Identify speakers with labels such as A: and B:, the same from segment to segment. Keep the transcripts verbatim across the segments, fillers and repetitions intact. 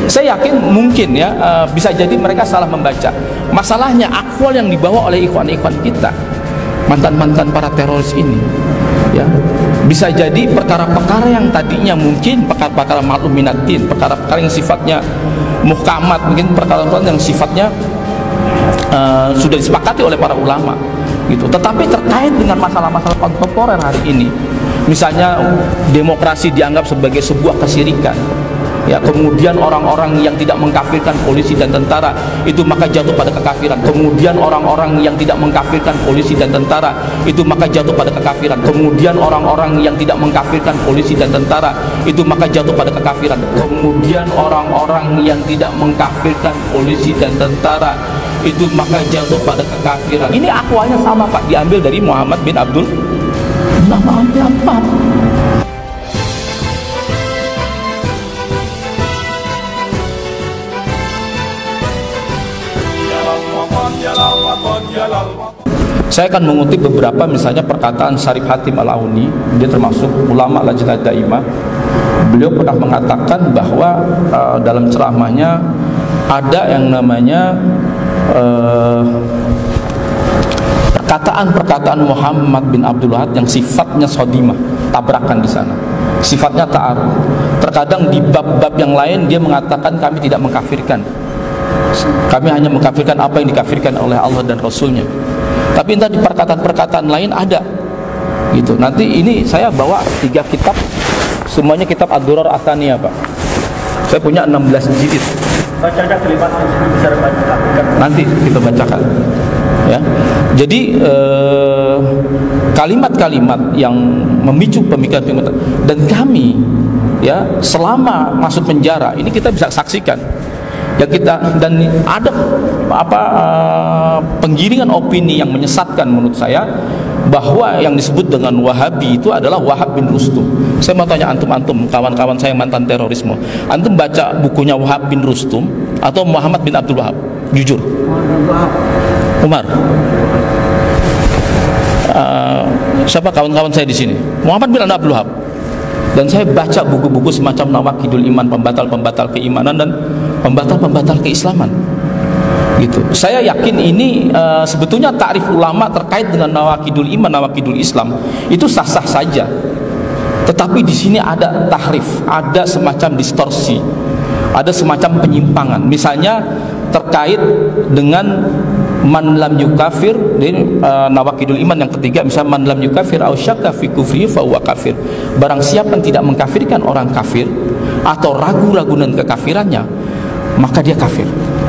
A: Saya yakin mungkin ya uh, bisa jadi mereka salah membaca. Masalahnya akwal yang dibawa oleh ikhwan-ikhwan kita, mantan-mantan para teroris ini, ya bisa jadi perkara-perkara yang tadinya mungkin perkara-perkara maklum minatin, perkara-perkara yang sifatnya muhkamat, mungkin perkara-perkara yang sifatnya uh, sudah disepakati oleh para ulama gitu, tetapi terkait dengan masalah-masalah kontemporer hari ini, misalnya demokrasi dianggap sebagai sebuah kesyirikan, ya kemudian orang-orang yang tidak mengkafirkan polisi dan tentara itu maka jatuh pada kekafiran, kemudian orang-orang yang tidak mengkafirkan polisi dan tentara itu maka jatuh pada kekafiran, kemudian orang-orang yang tidak mengkafirkan polisi dan tentara itu maka jatuh pada kekafiran, kemudian orang-orang yang tidak mengkafirkan polisi dan tentara itu maka jatuh pada kekafiran. Ini akwalnya sama Pak, diambil dari Muhammad bin Abdul Nama Abdul. Saya akan mengutip beberapa, misalnya perkataan Syarif Hatim Al-Auni, dia termasuk ulama Lajnah Daimah. Beliau pernah mengatakan bahwa uh, dalam ceramahnya ada yang namanya uh, perkataan-perkataan Muhammad bin Abdul Wahab yang sifatnya sodimah, tabrakan di sana, sifatnya ta'aruf. Terkadang di bab-bab yang lain dia mengatakan kami tidak mengkafirkan, kami hanya mengkafirkan apa yang dikafirkan oleh Allah dan Rasulnya. Tapi entah di perkataan-perkataan lain ada gitu. Nanti ini saya bawa tiga kitab, semuanya kitab Ad-Durar Atsaniyah Pak. Saya punya enam belas jilid. Baca aja kalimat yang bisa dibacakan. Nanti kita bacakan. Ya. Jadi kalimat-kalimat eh, yang memicu pemikiran-pemikiran, dan kami ya selama masuk penjara ini kita bisa saksikan ya kita, dan ada apa uh, penggiringan opini yang menyesatkan menurut saya, bahwa yang disebut dengan Wahabi itu adalah Wahab bin Rustum. Saya mau tanya antum-antum, kawan-kawan saya mantan terorisme, antum baca bukunya Wahab bin Rustum atau Muhammad bin Abdul Wahab? Jujur. Umar. Uh, siapa kawan-kawan saya di sini? Muhammad bin Abdul Wahab. Dan saya baca buku-buku semacam Nawaqidul Iman, pembatal-pembatal keimanan dan pembatal-pembatal keislaman gitu. Saya yakin ini uh, sebetulnya takrif ulama terkait dengan Nawaqidul Iman, Nawaqidul Islam itu sah-sah saja, tetapi di sini ada tahrif, ada semacam distorsi, ada semacam penyimpangan. Misalnya terkait dengan man lam yukafir, ini uh, Nawaqidul Iman yang ketiga, misalnya man lam yukafir au syakka fi kufri fa huwa kafir. Barang siapa yang tidak mengkafirkan orang kafir atau ragu-ragu dengan kekafirannya, maka dia kafir.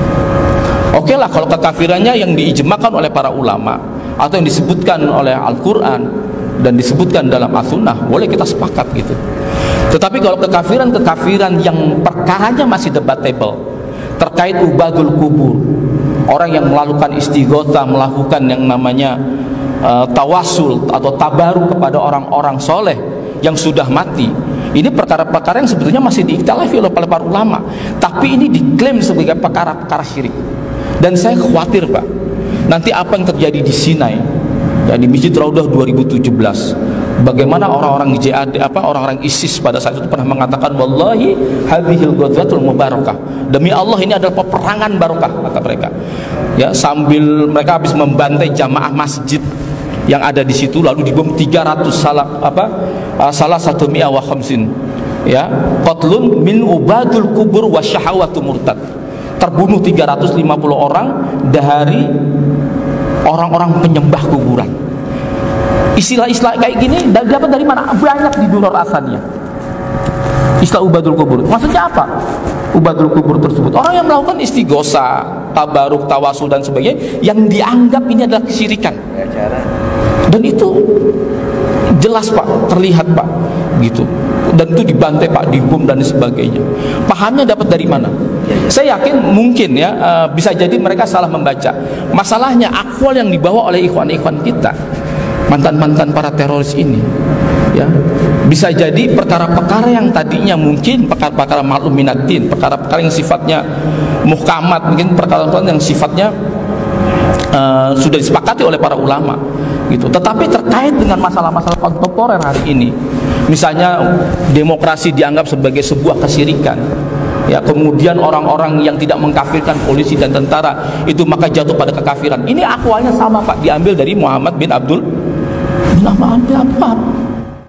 A: Oke lah kalau kekafirannya yang diijmakan oleh para ulama atau yang disebutkan oleh Al-Quran dan disebutkan dalam As-Sunnah, boleh kita sepakat gitu. Tetapi kalau kekafiran-kekafiran yang perkaranya masih debatable, terkait ubadul kubur, orang yang melakukan istighotsah, melakukan yang namanya uh, tawasul atau tabaruk kepada orang-orang soleh yang sudah mati, ini perkara-perkara yang sebetulnya masih diiktilafi oleh para ulama, tapi ini diklaim sebagai perkara-perkara syirik. Dan saya khawatir Pak, nanti apa yang terjadi di Sinai dan di Masjid Raudhah dua ribu tujuh belas, bagaimana orang-orang J A D, apa orang-orang ISIS pada saat itu pernah mengatakan wallahi hadhil ghazwatul mubarakah, demi Allah ini adalah peperangan barokah, kata mereka ya, sambil mereka habis membantai jamaah masjid yang ada di situ, lalu dibom tiga ratus salah apa uh, salah satu mi'a wa khamsin ya, qatlun min ubadul kubur wa syahawatu murtad, terbunuh tiga ratus lima puluh orang dari orang-orang penyembah kuburan. Istilah-istilah kayak gini dapat dari mana? Banyak di Durar Atsaniyah. Istilah ubadul kubur, maksudnya apa? Ubadul kubur tersebut orang yang melakukan istighosa, tabaruk, tawasul dan sebagainya, yang dianggap ini adalah kesyirikan. Dan itu jelas Pak, terlihat Pak gitu. Dan itu dibantai Pak, dibom dan sebagainya. Pahamnya dapat dari mana? Saya yakin mungkin ya uh, bisa jadi mereka salah membaca. Masalahnya akwal yang dibawa oleh ikhwan-ikhwan kita, mantan-mantan para teroris ini, ya bisa jadi perkara-perkara yang tadinya mungkin perkara-perkara maklum minatin, perkara-perkara yang sifatnya muhkamat, mungkin perkara-perkara yang sifatnya uh, sudah disepakati oleh para ulama gitu, tetapi terkait dengan masalah-masalah kontemporer hari ini, misalnya demokrasi dianggap sebagai sebuah kesyirikan, ya, kemudian orang-orang yang tidak mengkafirkan polisi dan tentara itu maka jatuh pada kekafiran. Ini akwalnya sama Pak, diambil dari Muhammad bin Abdul bin Abdul Wahab.